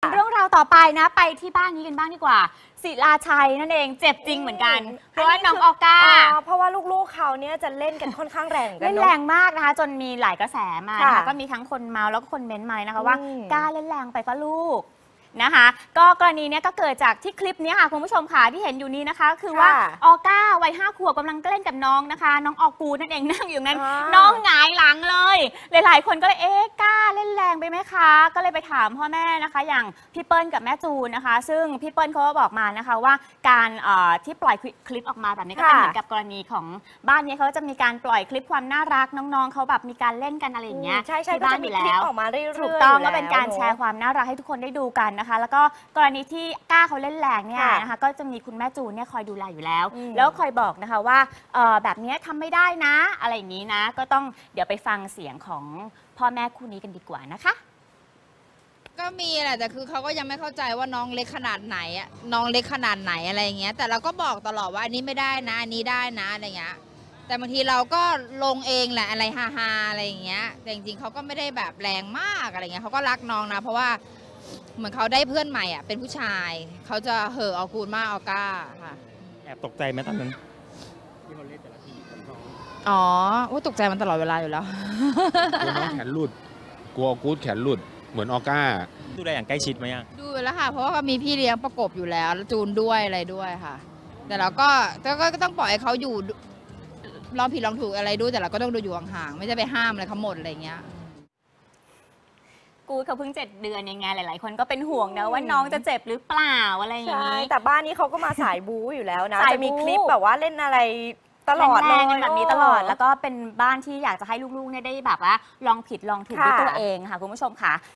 เรื่องราวต่อไปนะไปที่บ้านนี้กันบ้างดีกว่าศิลาชัยนั่นเองเจ็บจริงเหมือนกันเพราะว่าน้องออก้าเพราะว่าลูกๆเขาเนี่ยจะเล่นกันค่อนข้างแรงกันเล่นแรงมากนะคะจนมีหลายกระแสมานะคะก็มีทั้งคนเมาแล้วก็คนเม้นต์มานะคะว่ากล้าเล่นแรงไปปะลูกนะคะก็กรณีนี้ก็เกิดจากที่คลิปนี้ค่ะคุณผู้ชมค่ะที่เห็นอยู่นี้นะคะคือว่าออก้าวัย5 ขวบกำลังเล่นกับน้องนะคะน้องออกูนั่นเองนั่งอยู่นั้นน้องหงายหลังเลยหลายๆคนก็เลยกล้าเล่นแรงไปไหมคะก็เลยไปถามพ่อแม่นะคะอย่างพี่เปิ้ลกับแม่จูนนะคะซึ่งพี่เปิ้ลเขาก็บอกมานะคะว่าการที่ปล่อยคลิปออกมาแบบนี้ก็เป็นเหมือนกับกรณีของบ้านนี้เขาจะมีการปล่อยคลิปความน่ารักน้องๆเขาแบบมีการเล่นกันอะไรอย่างเงี้ยที่บ้านอยู่แล้วถูกต้องก็เป็นการแชร์ความน่ารักให้ทุกคนได้ดูกันนะคะแล้วก็กรณีที่กล้าเขาเล่นแรงเนี่ยนะคะก็จะมีคุณแม่จูนเนี่ยคอยดูแลอยู่แล้วแล้วคอยบอกนะคะว่าแบบนี้ทำไม่ได้นะอะไรอย่างนี้นะก็ต้องเดี๋ยวไปฟังเสียงของพ่อแม่คู่นี้กันดีกว่านะคะก็มีแหละแต่คือเขาก็ยังไม่เข้าใจว่าน้องเล็กขนาดไหนน้องเล็กขนาดไหนอะไรอย่างเงี้ยแต่เราก็บอกตลอดว่าอันนี้ไม่ได้นะอันนี้ได้นะอะไรเงี้ยแต่บางทีเราก็ลงเองแหละอะไรฮาๆอะไรอย่างเงี้ยแต่จริงๆเขาก็ไม่ได้แบบแรงมากอะไรเงี้ยเขาก็รักน้องนะเพราะว่าเหมือนเขาได้เพื่อนใหม่เป็นผู้ชายเขาจะเห่อเอากูลมากออก้าค่ะแอบตกใจไหมตอนนั้นที่เขาเล่นแต่ละทีอ๋อตกใจมันตลอดเวลาอยู่แล้วกลัวน้องแขนหลุดกลัวกู๊ดแขนหลุดเหมือนออก้าดูแลอย่างใกล้ชิดไหมดูแล้วค่ะเพราะว่ามีพี่เลี้ยงประกบอยู่แล้วจูนด้วยอะไรด้วยค่ะแต่เราก็ต้องปล่อยให้เขาอยู่ลองผิดลองถูกอะไรด้วยแต่เราก็ต้องดูอยู่ห่างๆไม่ใช่ไปห้ามอะไรเขาหมดอะไรเงี้ยกูเขาเพิ่ง7 เดือนยังไงหลายๆคนก็เป็นห่วงนะว่าน้องจะเจ็บหรือเปล่าอะไรอย่างนี้แต่บ้านนี้เขาก็มาสายบู๊อยู่แล้วนะจะมีคลิปแบบว่าเล่นอะไรตลอดเลยแบบนี้ตลอดแล้วก็เป็นบ้านที่อยากจะให้ลูกๆได้แบบว่าลองผิดลองถูกด้วยตัวเองค่ะคุณผู้ชมค่ะ